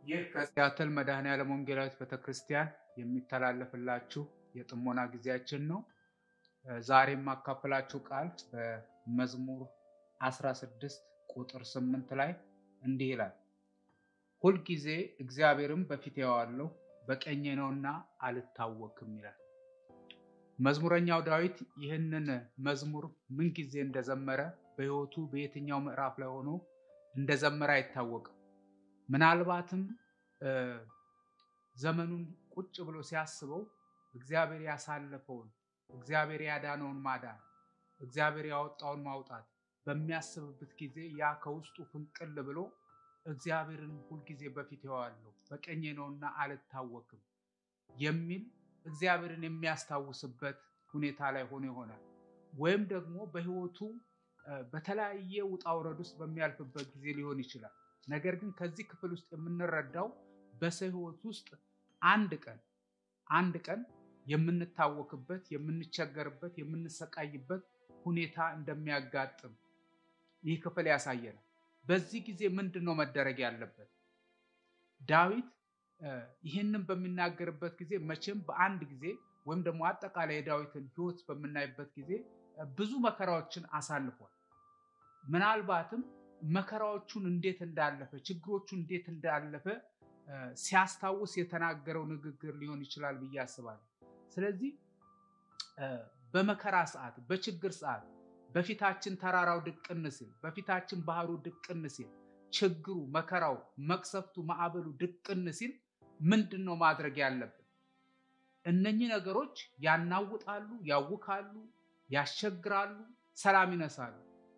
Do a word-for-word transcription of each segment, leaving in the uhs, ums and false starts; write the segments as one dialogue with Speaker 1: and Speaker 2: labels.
Speaker 1: ይህ ከሲያትል መድኃኔዓለም ወንጌላዊት ቤተክርስቲያን የሚተላለፍላችሁ የጥሞና ጊዜያችን ነው። ዛሬም ማካፈላችሁ ቃል በመዝሙር አስራ ስድስት ቁጥር ስምንት ላይ እንዲህ ይላል። ሁል ጊዜ እግዚአብሔርን በፊቴ አየዋለሁ፣ በቀኜ ነውና አልታወክም ይላል። መዝሙረኛው ዳዊት ይህንን መዝሙር ምን ጊዜ እንደዘመረ በሕይወቱ በየትኛው ምዕራፍ ላይ ሆኖ እንደዘመረ አይታወቅም። ምናልባትም ዘመኑን ቁጭ ብሎ ሲያስበው እግዚአብሔር ያሳለፈውን፣ እግዚአብሔር ያዳነውን ማዳን፣ እግዚአብሔር ያወጣውን ማውጣት በሚያስብበት ጊዜ ያ ከውስጡ ፍንቅል ብሎ እግዚአብሔርን ሁል ጊዜ በፊቴ አየዋለሁ፣ በቀኜ ነውና አልታወክም የሚል እግዚአብሔርን የሚያስታውስበት ሁኔታ ላይ ሆኖ ይሆናል። ወይም ደግሞ በሕይወቱ በተለያየ ውጣ ውረድ ውስጥ በሚያልፍበት ጊዜ ሊሆን ይችላል። ነገር ግን ከዚህ ክፍል ውስጥ የምንረዳው በሰው ሕይወት ውስጥ አንድ ቀን አንድ ቀን የምንታወክበት፣ የምንቸገርበት፣ የምንሰቃይበት ሁኔታ እንደሚያጋጥም ይህ ክፍል ያሳየናል። በዚህ ጊዜ ምንድነው መደረግ ያለበት? ዳዊት ይህንን በሚናገርበት ጊዜ መቼም በአንድ ጊዜ ወይም ደግሞ አጠቃላይ የዳዊትን ሕይወት በምናይበት ጊዜ ብዙ መከራዎችን አሳልፏል። ምናልባትም መከራዎቹን እንዴት እንዳለፈ፣ ችግሮቹን እንዴት እንዳለፈ ሲያስታውስ የተናገረው ንግግር ሊሆን ይችላል ብዬ አስባለሁ። ስለዚህ በመከራ ሰዓት፣ በችግር ሰዓት በፊታችን ተራራው ድቅን ሲል፣ በፊታችን ባህሩ ድቅን ሲል፣ ችግሩ፣ መከራው፣ መቅሰፍቱ፣ ማዕበሉ ድቅን ሲል ምንድነው ማድረግ ያለብን? እነኚህ ነገሮች ያናውጣሉ፣ ያውካሉ፣ ያስቸግራሉ፣ ሰላም ይነሳሉ።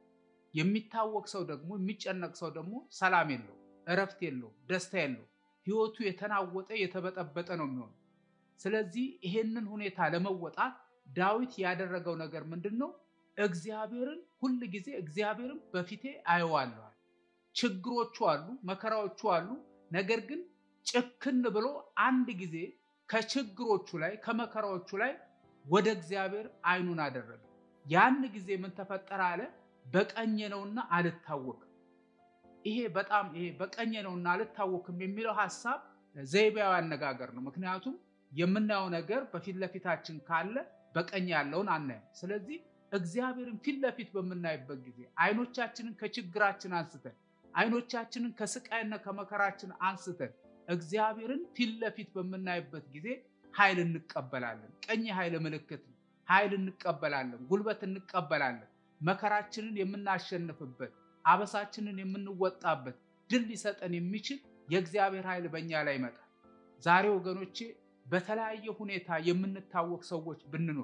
Speaker 1: የሚታወቅ ሰው ደግሞ የሚጨነቅ ሰው ደግሞ ሰላም የለው፣ እረፍት የለው፣ ደስታ የለው። ሕይወቱ የተናወጠ የተበጠበጠ ነው የሚሆነው። ስለዚህ ይሄንን ሁኔታ ለመወጣት ዳዊት ያደረገው ነገር ምንድነው? እግዚአብሔርን ሁል ጊዜ እግዚአብሔርን በፊቴ አየዋለሁ። ችግሮቹ አሉ፣ መከራዎቹ አሉ። ነገር ግን ጭክን ብሎ አንድ ጊዜ ከችግሮቹ ላይ ከመከራዎቹ ላይ ወደ እግዚአብሔር አይኑን አደረገ። ያን ጊዜ ምን ተፈጠረ አለ? በቀኜ ነውና አልታወክም። ይሄ በጣም ይሄ በቀኜ ነውና አልታወክም የሚለው ሐሳብ ዘይቤያዊ አነጋገር ነው። ምክንያቱም የምናየው ነገር በፊት ለፊታችን ካለ በቀኝ ያለውን አናየም። ስለዚህ እግዚአብሔርን ፊት ለፊት በምናይበት ጊዜ አይኖቻችንን ከችግራችን አንስተን፣ አይኖቻችንን ከስቃይና ከመከራችን አንስተን እግዚአብሔርን ፊት ለፊት በምናይበት ጊዜ ኃይል እንቀበላለን። ቀኝ ኃይል ምልክት ነው። ኃይል እንቀበላለን፣ ጉልበት እንቀበላለን። መከራችንን የምናሸንፍበት፣ አበሳችንን የምንወጣበት፣ ድል ሊሰጠን የሚችል የእግዚአብሔር ኃይል በእኛ ላይ ይመጣል። ዛሬ ወገኖቼ በተለያየ ሁኔታ የምንታወቅ ሰዎች ብንኖር፣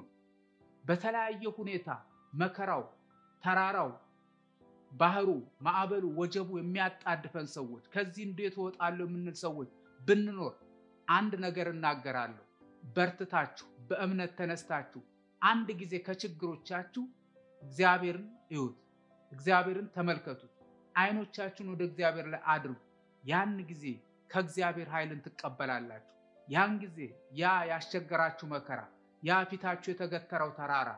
Speaker 1: በተለያየ ሁኔታ መከራው፣ ተራራው፣ ባህሩ፣ ማዕበሉ፣ ወጀቡ የሚያጣድፈን ሰዎች፣ ከዚህ እንዴት እወጣለሁ የምንል ሰዎች ብንኖር አንድ ነገር እናገራለሁ። በርትታችሁ በእምነት ተነስታችሁ አንድ ጊዜ ከችግሮቻችሁ እግዚአብሔርን እዩት፣ እግዚአብሔርን ተመልከቱት፣ አይኖቻችሁን ወደ እግዚአብሔር ላይ አድርጉ። ያን ጊዜ ከእግዚአብሔር ኃይልን ትቀበላላችሁ። ያን ጊዜ ያ ያስቸገራችሁ መከራ፣ ያ ፊታችሁ የተገተረው ተራራ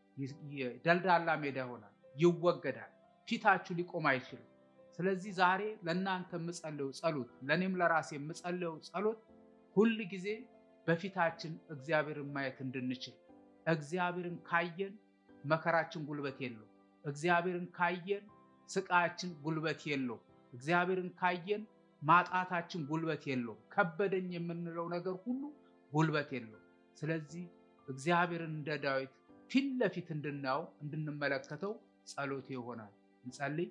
Speaker 1: ደልዳላ ሜዳ ይሆናል፣ ይወገዳል። ፊታችሁ ሊቆም አይችልም። ስለዚህ ዛሬ ለእናንተ የምጸልየው ጸሎት፣ ለእኔም ለራሴ የምጸልየው ጸሎት ሁል ጊዜ በፊታችን እግዚአብሔርን ማየት እንድንችል። እግዚአብሔርን ካየን መከራችን ጉልበት የለው። እግዚአብሔርን ካየን ስቃያችን ጉልበት የለው። እግዚአብሔርን ካየን ማጣታችን ጉልበት የለው። ከበደኝ የምንለው ነገር ሁሉ ጉልበት የለው። ስለዚህ እግዚአብሔርን እንደ ዳዊት ፊት ለፊት እንድናየው እንድንመለከተው ጸሎቴ ይሆናል። እንጸልይ።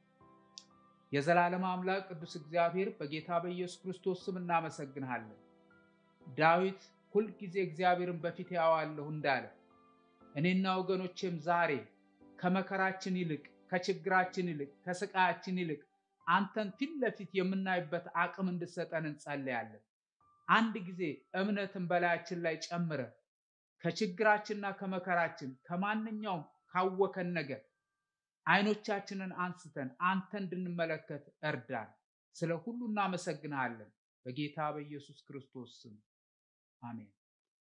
Speaker 1: የዘላለም አምላክ ቅዱስ እግዚአብሔር በጌታ በኢየሱስ ክርስቶስ ስም እናመሰግንሃለን። ዳዊት ሁል ጊዜ እግዚአብሔርን በፊቴ አየዋለሁ እንዳለ እኔና ወገኖቼም ዛሬ ከመከራችን ይልቅ፣ ከችግራችን ይልቅ፣ ከስቃያችን ይልቅ አንተን ፊት ለፊት የምናይበት አቅም እንድትሰጠን እንጸልያለን። አንድ ጊዜ እምነትን በላያችን ላይ ጨምረ ከችግራችንና ከመከራችን ከማንኛውም ካወከን ነገር አይኖቻችንን አንስተን አንተ እንድንመለከት እርዳን። ስለ ሁሉ እናመሰግንሃለን። በጌታ በኢየሱስ ክርስቶስ ስም አሜን።